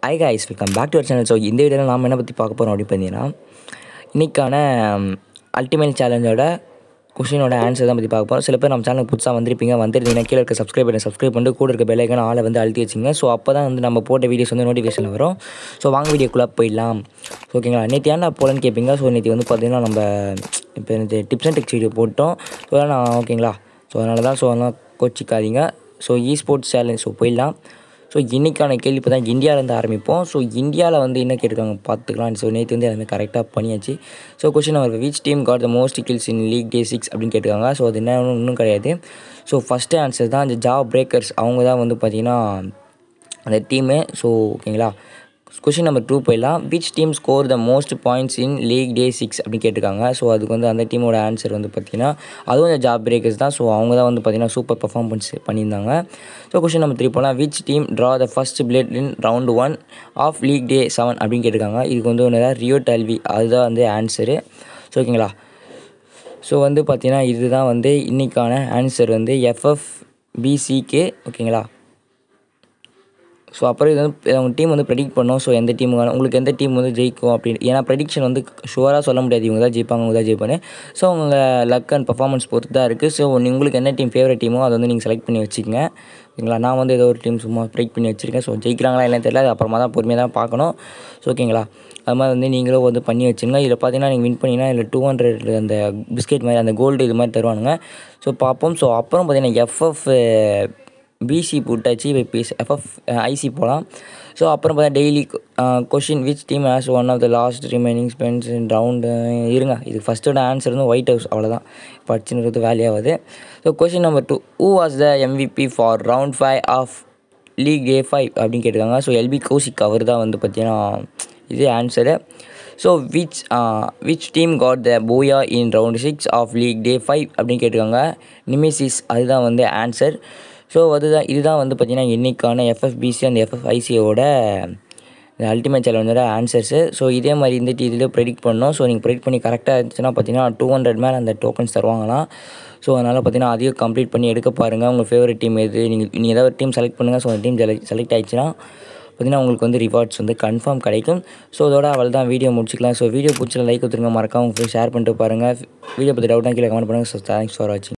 Hi guys, welcome back to our channel. So இந்த வீடியோவில் நாம் என்ன பற்றி பார்க்க போகிறோம் அப்படி பார்த்தீங்கன்னா இன்றைக்கான அல்டிமேட் சேலஞ்சோட கொஷினோட ஆன்சர் தான் பற்றி பார்க்க போகிறோம். சில பேர் நம்ம சேனலுக்கு புதுசாக வந்திருந்தீங்கன்னா கீழே இருக்க சப்ஸ்கிரைப் பண்ணிட்டு கூட இருக்க பெல் ஐக்கான ஆளை வந்து அழுத்தி வச்சுங்க. ஸோ அப்போ தான் வந்து நம்ம போட்ட வீடியோஸ் வந்து நோட்டிஃபிகேஷன் வரும். ஸோ வாங்க வீடியோக்குள்ளே போயிடலாம். ஓகேங்களா, நேற்று ஏன்னா போலன்னு கேட்பீங்க. ஸோ நேற்று வந்து பார்த்தீங்கன்னா நம்ம இப்போ இந்த டிப்ஸ் அண்ட் டிக்ஸ் வீடியோ போட்டோம். ஸோ நான் ஓகேங்களா, ஸோ அதனால் கோச்சிக்காதீங்க. ஸோ ஸ்போர்ட்ஸ் சேலஞ்ச் ஸோ போயிடலாம். ஸோ இன்றைக்கான கேள்வி இப்போ தான் இந்தியாவிலேருந்து ஆரம்பிப்போம். ஸோ இந்தியாவில் வந்து என்ன கேட்டிருக்காங்க பார்த்துக்கலாம். ஸோ நேற்று வந்து எல்லாமே கரெக்டாக பண்ணியாச்சு. So question number which team got the most kills in league day 6 அப்படின்னு கேட்டிருக்காங்க. ஸோ அது என்ன இன்னும் கிடையாது. ஸோ ஃபஸ்ட்டு ஆன்சர் தான் அந்த ப்ரேக்கர்ஸ். அவங்க தான் வந்து பார்த்திங்கன்னா அந்த டீமு. ஸோ ஓகேங்களா, கொஷின் நம்பர் 2 போயிடலாம். Which team score the most points in league day 6 அப்படின்னு கேட்டிருக்காங்க. ஸோ அதுக்கு வந்து அந்த டீமோட ஆன்சர் வந்து பார்த்திங்கன்னா அதுவும் இந்த ப்ரேக்கர்ஸ் தான். ஸோ அவங்க தான் வந்து பார்த்திங்கன்னா சூப்பர் பர்ஃபார்மன்ஸ் பண்ணியிருந்தாங்க. ஸோ கொஷின் நம்பர் 3 போனால் which team draw the first plate in round 1 of league day 7 அப்படின்னு கேட்டிருக்காங்க. இதுக்கு வந்து ஒன்று ரியோட்டல்வி, அதுதான் வந்து ஆன்சரு. ஸோ ஓகேங்களா, ஸோ வந்து பார்த்திங்கன்னா இதுதான் வந்து இன்றைக்கான ஆன்சர் வந்து FFBCK. ஓகேங்களா, ஸோ அப்புறம் இது வந்து அவங்க டீம் வந்து ப்ரெடிக்ட் பண்ணோம். ஸோ எந்த டீம் உங்களுக்கு எந்த டீம் வந்து ஜெயிக்கும் அப்படின்னு, ஏன்னா ப்ரெடிக்ஷன் வந்து ஷுவராக சொல்ல முடியாது. இவங்க தான் ஜெயிப்பாங்க, அவங்க தான் ஜெயிப்பாங்க. ஸோ அவங்க லக் அண்ட் பர்ஃபார்மன்ஸ் பொறுத்து தான் இருக்குது. ஸோ உங்களுக்கு என்ன டீம் ஃபேவரட் டீமோ அதை வந்து நீங்கள் செலக்ட் பண்ணி வச்சுக்கோங்க. ஓகேங்களா, நான் வந்து ஏதோ ஒரு டீம் சும்மா ப்ரெடிக்ட் பண்ணி வச்சுருக்கேன். ஸோ ஜெயிக்கிறாங்களா இல்லைன்னு தெரியல, அது அப்புறமா தான் பொறுமையாக தான் பார்க்கணும். ஸோ ஓகேங்களா, அது மாதிரி வந்து நீங்களும் வந்து பண்ணி வச்சுருங்க. இதில் பார்த்தீங்கன்னா நீங்கள் வின் பண்ணிங்கன்னா இதில் 200 அந்த பிஸ்கெட் மாதிரி அந்த கோல்டு இது மாதிரி தருவானுங்க. ஸோ பார்ப்போம். ஸோ அப்புறம் பார்த்தீங்கன்னா FFBC போட்டாச்சு, இப்போ FFIC போகலாம். ஸோ அப்புறம் பார்த்தா daily question which team has one of the last remaining spence in round. இருங்க, இது ஃபஸ்ட்டோட ஆன்சர் வந்து ஒயிட் ஹவுஸ். அவ்வளோதான், படிச்சுன்றது வேலையாகுது. So question number 2 who was the MVP for round 5 of league day 5 அப்படின்னு கேட்டிருக்காங்க. ஸோ ᴅoᴇ அவர் தான் வந்து பார்த்தீங்கன்னா இது answer. So which team got the booyah in round 6 of league day 5 அப்படின்னு கேட்டிருக்காங்க. நிமிசிஸ், அதுதான் வந்து ஆன்சர். ஸோ இதுதான் வந்து பார்த்திங்கன்னா இன்றைக்கான FFBC அந்த FFICயோட அல்டிமேட் சேலஞ்சோட ஆன்சர்ஸு. ஸோ இதே மாதிரி இந்த இதில் ப்ரெடிக்ட் பண்ணோம். ஸோ நீங்கள் ப்ரெடிக்ட் பண்ணி கரெக்டாக இருந்துச்சுன்னா பார்த்தீங்கன்னா 200 மேலே அந்த டோக்கன்ஸ் தருவாங்களாம். ஸோ அதனால் பார்த்தீங்கன்னா அதையும் கம்ப்ளீட் பண்ணி எடுக்க பாருங்கள். உங்கள் ஃபேவரட் டீம் எது, நீங்கள் ஏதாவது ஒரு டீம் செலக்ட் பண்ணுங்கள். ஸோ அந்த டீம் செலக்ட் ஆகிடுச்சுன்னா பார்த்திங்கன்னா உங்களுக்கு வந்து ரிவார்ட்ஸ் வந்து கன்ஃபார்ம் கிடைக்கும். ஸோ அதோட அவள் தான் வீடியோ முடிச்சிக்கலாம். ஸோ வீடியோ பிடிச்சல லைக் கொடுத்துருங்க, மறக்காம உங்களுக்கு ஷேர் பண்ணிட்டு பாருங்கள். வீடியோ பற்றி டவுட்டாக கீழே கமெண்ட் பண்ணுங்கள். ஸோ தேங்க்ஸ் ஃபார் வாட்சிங்.